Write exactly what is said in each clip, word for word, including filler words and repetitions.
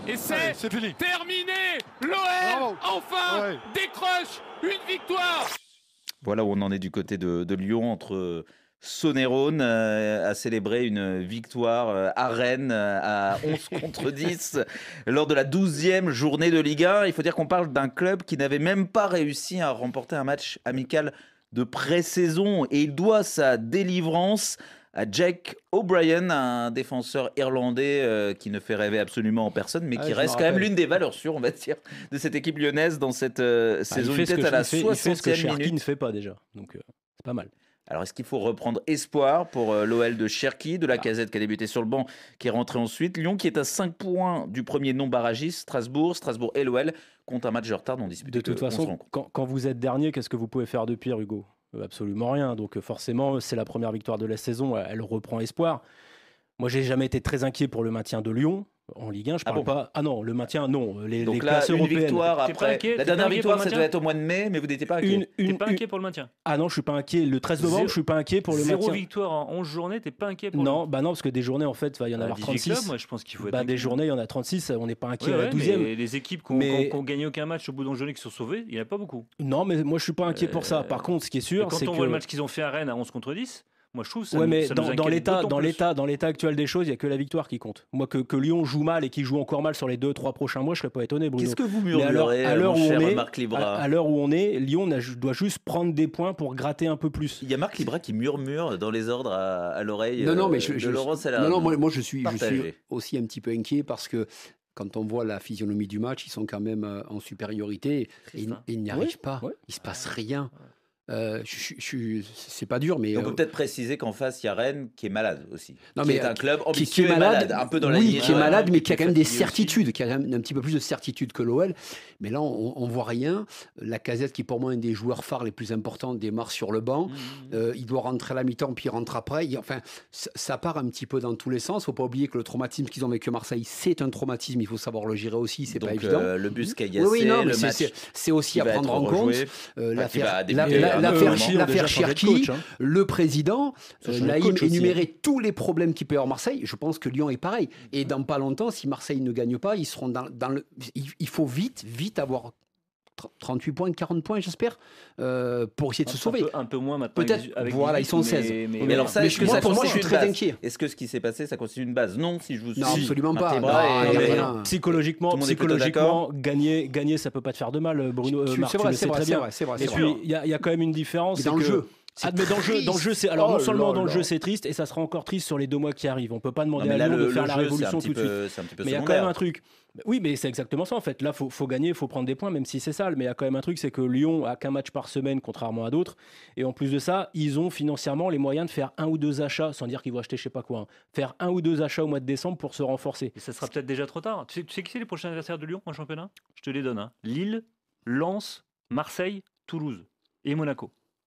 Et c'est terminé. L'O L, enfin, ouais. décroche une victoire. Voilà où on en est du côté de, de Lyon, entre Saône et Rhône, euh, a célébré une victoire euh, à Rennes euh, à onze contre dix lors de la douzième journée de Ligue un. Il faut dire qu'on parle d'un club qui n'avait même pas réussi à remporter un match amical de pré-saison, et il doit sa délivrance à Jack O'Brien, un défenseur irlandais euh, qui ne fait rêver absolument en personne, mais ah, qui reste quand même l'une des valeurs sûres, on va dire, de cette équipe lyonnaise dans cette euh, bah, saison. Il fait peut-être à la soixantième minute. Il fait ce que Cherki ne fait pas déjà, donc euh, c'est pas mal. Alors, est-ce qu'il faut reprendre espoir pour euh, l'O L de Cherki, de la Casette qui a débuté sur le banc, qui est rentré ensuite? Lyon qui est à cinq points du premier non-barragiste, Strasbourg. Strasbourg et l'O L comptent un match de retard, non disputé. De toute façon, quand, quand vous êtes dernier, qu'est-ce que vous pouvez faire de pire, Hugo? Absolument rien. Donc forcément, c'est la première victoire de la saison. Elle reprend espoir. Moi, j'ai jamais été très inquiet pour le maintien de Lyon en Ligue un. Je parle ah bon pas. Ah non, le maintien, non. Les, Donc les là, places une européennes. victoire après. Inquiet, la dernière victoire, ça devait être au mois de mai, mais vous n'étiez pas inquiet. Une, une, pas inquiet pour le maintien. Ah non, je suis pas inquiet. Le treize novembre, Zéro, je suis pas inquiet pour le zéro maintien. Zéro victoire en onze journées, t'es pas inquiet pour Non, le... bah non, parce que des journées, en fait, il va y en avoir trente-six. Clubs, moi, je pense qu'il faut être bah, des journées, il y en a trente-six. On n'est pas inquiet ouais, à la douzième. Mais les équipes qui n'ont mais... gagné aucun match au bout d'une journée qui sont sauvées, il n'y en a pas beaucoup. Non, mais moi, je suis pas inquiet pour ça. Par contre, ce qui est sûr, c'est que quand on voit le match qu'ils ont fait à Rennes à onze contre dix. Moi, je trouve ça ouais, nous, mais ça dans, nous dans l'état, dans plus. l'état, dans l'état actuel des choses, il y a que la victoire qui compte. Moi, que, que Lyon joue mal et qu'il joue encore mal sur les deux, trois prochains mois, je serais pas étonné, Bruno. Qu'est-ce que vous murmurez, à l'heure où on est, Marc Libra. À, à l'heure où on est, Lyon doit juste prendre des points pour gratter un peu plus. Il y a Marc Libra qui murmure dans les ordres à, à l'oreille. Non, non, mais je, de je, Laurent non, non, moi, moi je suis, je suis aussi un petit peu inquiet parce que. Quand on voit la physionomie du match, ils sont quand même en supériorité et, et ils n'y arrivent oui, pas. Oui. Il se passe rien. Euh, je, je, je, c'est pas dur, mais on peut euh... peut-être préciser qu'en face il y a Rennes qui est malade aussi. Non, qui mais est un club ambitieux qui, qui est malade, et malade, un peu dans la oui, lignée. qui est malade, mais qui a quand même des certitudes, aussi. qui a quand même un petit peu plus de certitude que l'O L. Mais là, on, on voit rien. La Casette, qui pour moi est un des joueurs phares les plus importants, démarre sur le banc. Mmh. Euh, il doit rentrer à la mi-temps, puis il rentre après. Il, enfin, ça part un petit peu dans tous les sens. Faut pas oublier que le traumatisme qu'ils ont avec Marseille, c'est un traumatisme. Il faut savoir le gérer aussi. C'est Donc, pas évident. Euh, le bus caillassé, oui, oui, non, le c'est, match. C'est, c'est aussi à prendre en compte. Euh, l'affaire, la, la, l'affaire, l'affaire Cherki, coach, hein. Le président, euh, Naïm énumérer tous les problèmes qu'il peut y avoir à Marseille. Je pense que Lyon est pareil. Et dans pas longtemps, si Marseille ne gagne pas, ils seront dans, dans le. Il, il faut vite, vite avoir trente-huit points, quarante points, j'espère, euh, pour essayer de un se sauver. Peu, un peu moins maintenant. Peut-être. Avec voilà, ils sont seize. Mais, mais, mais alors ça, mais est-ce que moi, ça pour moi, je suis très base inquiet. Est-ce que ce qui s'est passé, ça constitue une base? Non, si je vous. Non, si, absolument pas. Non, et, et, et, rien. Psychologiquement, psychologiquement, gagner, gagner, ça peut pas te faire de mal, Bruno. Je, Marc, c'est vrai, tu c'est le sais vrai, très bien. vrai, c'est vrai. Et puis, il y, y a quand même une différence. Dans le jeu. Ah, mais dans le jeu, dans le jeu, c'est alors oh non seulement là dans le là. jeu c'est triste et ça sera encore triste sur les deux mois qui arrivent. On peut pas demander non, à là, Lyon le, de faire le la jeu, révolution tout de suite. Peu, un petit peu mais il y a quand même un truc. Oui, mais c'est exactement ça en fait. Là, faut, faut gagner, faut prendre des points, même si c'est sale. Mais il y a quand même un truc, c'est que Lyon a qu'un match par semaine, contrairement à d'autres. Et en plus de ça, ils ont financièrement les moyens de faire un ou deux achats, sans dire qu'ils vont acheter je sais pas quoi. Hein. Faire un ou deux achats au mois de décembre pour se renforcer. Et ça sera peut-être déjà trop tard. Tu sais, tu sais qui c'est les prochains adversaires de Lyon en championnat? Je te les donne. Hein. Lille, Lens, Marseille, Toulouse et Monaco.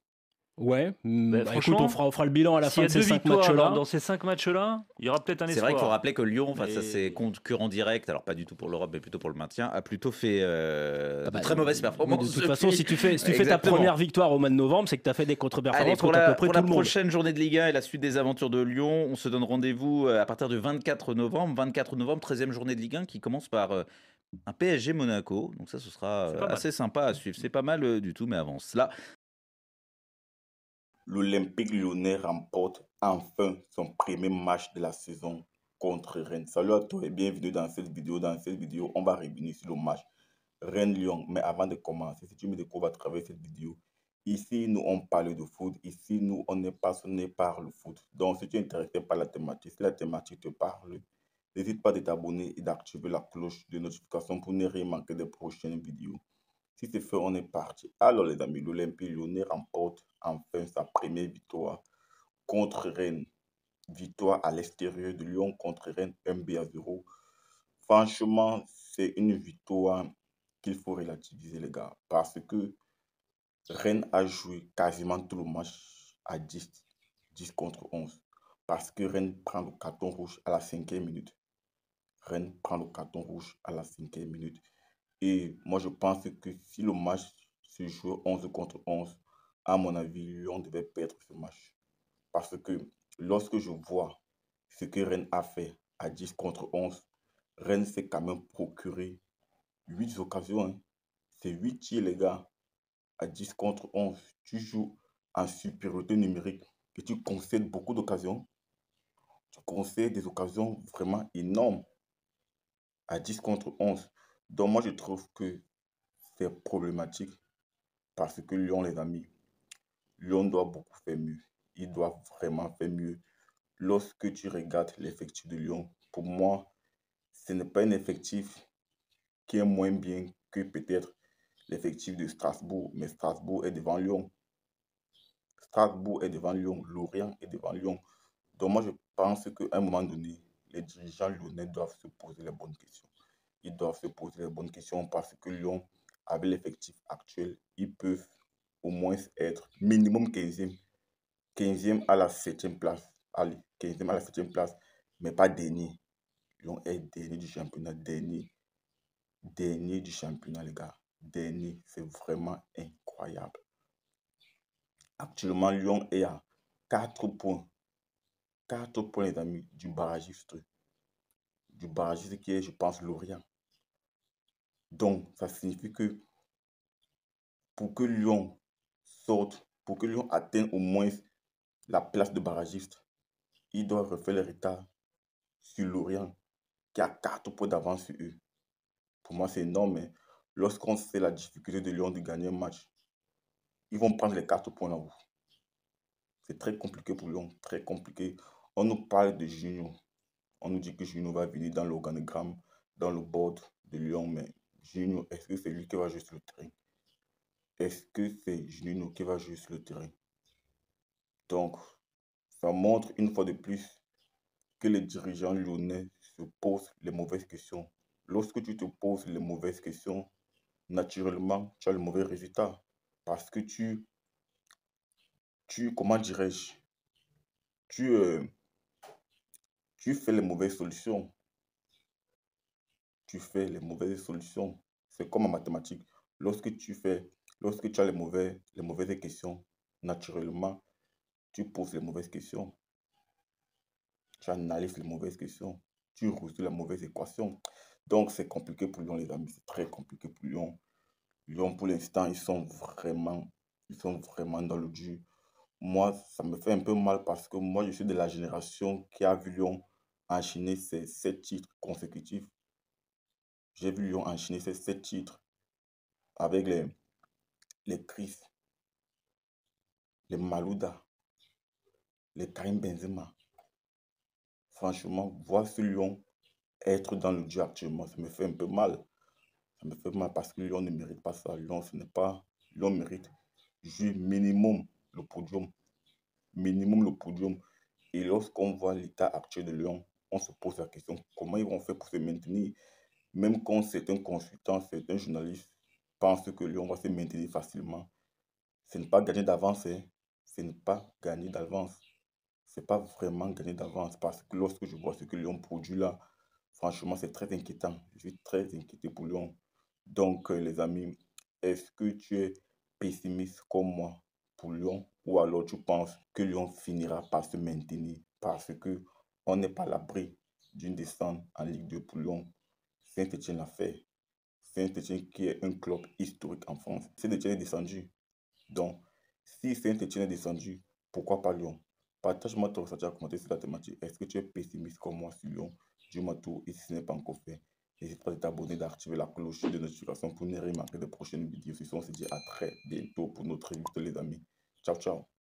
Ouais, bah, bah, écoute, on fera, on fera le bilan à la fin de ces cinq matchs-là. Dans ces cinq matchs-là, il y aura peut-être un espoir. C'est vrai qu'il faut rappeler que Lyon, face mais... à ses concurrents directs, alors pas du tout pour l'Europe, mais plutôt pour le maintien, a plutôt fait euh, ah bah, de très mauvaises performances. De toute façon, si tu fais, si tu fais ta première victoire au mois de novembre, c'est que tu as fait des contre-performances pour contre la, à peu près pour tout la le monde. prochaine journée de Ligue un et la suite des aventures de Lyon, on se donne rendez-vous à partir du vingt-quatre novembre. vingt-quatre novembre, treizième journée de Ligue un qui commence par euh, un P S G Monaco. Donc ça, ce sera euh, assez sympa à suivre. C'est pas mal euh, du tout, mais avant cela. L'Olympique lyonnais remporte enfin son premier match de la saison contre Rennes. Salut à toi et bienvenue dans cette vidéo. Dans cette vidéo, on va revenir sur le match Rennes-Lyon. Mais avant de commencer, si tu me découvres à travers cette vidéo, ici, nous, on parle de foot. Ici, nous, on est passionné par le foot. Donc, si tu es intéressé par la thématique, si la thématique te parle, n'hésite pas de t'abonner et d'activer la cloche de notification pour ne rien manquer des prochaines vidéos. Si c'est fait, on est parti. Alors les amis, l'Olympique lyonnais remporte enfin sa première victoire contre Rennes. Victoire à l'extérieur de Lyon contre Rennes, un but à zéro. Franchement, c'est une victoire qu'il faut relativiser les gars. Parce que Rennes a joué quasiment tout le match à dix, dix contre onze. Parce que Rennes prend le carton rouge à la cinquième minute. Rennes prend le carton rouge à la cinquième minute. Et moi, je pense que si le match se joue onze contre onze, à mon avis, Lyon devait perdre ce match. Parce que lorsque je vois ce que Rennes a fait à dix contre onze, Rennes s'est quand même procuré huit occasions. Hein. C'est huit tirs, les gars, à dix contre onze. Tu joues en supériorité numérique et tu concèdes beaucoup d'occasions. Tu concèdes des occasions vraiment énormes à dix contre onze. Donc moi, je trouve que c'est problématique parce que Lyon, les amis, Lyon doit beaucoup faire mieux. Il doit vraiment faire mieux. Lorsque tu regardes l'effectif de Lyon, pour moi, ce n'est pas un effectif qui est moins bien que peut-être l'effectif de Strasbourg. Mais Strasbourg est devant Lyon. Strasbourg est devant Lyon. Lorient est devant Lyon. Donc moi, je pense qu'à un moment donné, les dirigeants lyonnais doivent se poser les bonnes questions. Ils doivent se poser les bonnes questions parce que Lyon, avec l'effectif actuel, ils peuvent au moins être minimum quinzième. quinzième à la septième place. Allez, quinzième à la septième place, mais pas dernier. Lyon est dernier du championnat, dernier. Dernier du championnat, les gars. Dernier, c'est vraiment incroyable. Actuellement, Lyon est à quatre points. quatre points, les amis, du barragiste. Du barragiste qui est, je pense, Lorient. Donc, ça signifie que pour que Lyon sorte, pour que Lyon atteigne au moins la place de barragiste, il doit refaire le retard sur Lorient, qui a quatre points d'avance sur eux. Pour moi, c'est énorme. Mais lorsqu'on sait la difficulté de Lyon de gagner un match, ils vont prendre les quatre points là-haut. C'est très compliqué pour Lyon, très compliqué. On nous parle de Junio. On nous dit que Junio va venir dans l'organigramme, dans le board de Lyon. Mais Junio, est-ce que c'est lui qui va jouer sur le terrain? Est-ce que c'est Junio qui va jouer sur le terrain? Donc, ça montre une fois de plus que les dirigeants lyonnais se posent les mauvaises questions. Lorsque tu te poses les mauvaises questions, naturellement, tu as le mauvais résultat. Parce que tu, tu comment dirais-je, tu, euh, tu fais les mauvaises solutions. Tu fais les mauvaises solutions. C'est comme en mathématiques. Lorsque tu fais, lorsque tu as les, mauvais, les mauvaises questions, naturellement, tu poses les mauvaises questions. Tu analyses les mauvaises questions. Tu résous la mauvaise équation. Donc, c'est compliqué pour Lyon, les amis. C'est très compliqué pour Lyon. Lyon, pour l'instant, ils sont vraiment, ils sont vraiment dans le dur. Moi, ça me fait un peu mal parce que moi, je suis de la génération qui a vu Lyon enchaîner ses sept titres consécutifs. J'ai vu Lyon enchaîner ses sept titres avec les, les Chris, les Malouda, les Karim Benzema. Franchement, voir ce Lyon être dans le dur actuellement, ça me fait un peu mal. Ça me fait mal parce que Lyon ne mérite pas ça. Lyon, ce n'est pas... Lyon mérite jouer minimum le podium. Minimum le podium. Et lorsqu'on voit l'état actuel de Lyon, on se pose la question, comment ils vont faire pour se maintenir? Même quand certains consultants, certains journalistes pensent que Lyon va se maintenir facilement, ce n'est pas gagné d'avance. Hein. Ce n'est pas gagné d'avance. Ce n'est pas vraiment gagné d'avance parce que lorsque je vois ce que Lyon produit là, franchement, c'est très inquiétant. Je suis très inquiété pour Lyon. Donc, euh, les amis, est-ce que tu es pessimiste comme moi pour Lyon ou alors tu penses que Lyon finira par se maintenir parce qu'on n'est pas à l'abri d'une descente en Ligue deux pour Lyon? Saint-Etienne l'a fait. Saint-Etienne qui est un club historique en France. Saint-Etienne est descendu. Donc, si Saint-Etienne est descendu, pourquoi pas Lyon? Partage-moi ton ressenti à commenter sur la thématique. Est-ce que tu es pessimiste comme moi sur Lyon? Dis-moi tout et si ce n'est pas encore fait, n'hésite pas à t'abonner, d'activer la cloche de notification pour ne rien manquer de prochaines vidéos. Sinon, on se dit à très bientôt pour notre vidéo, les amis. Ciao, ciao.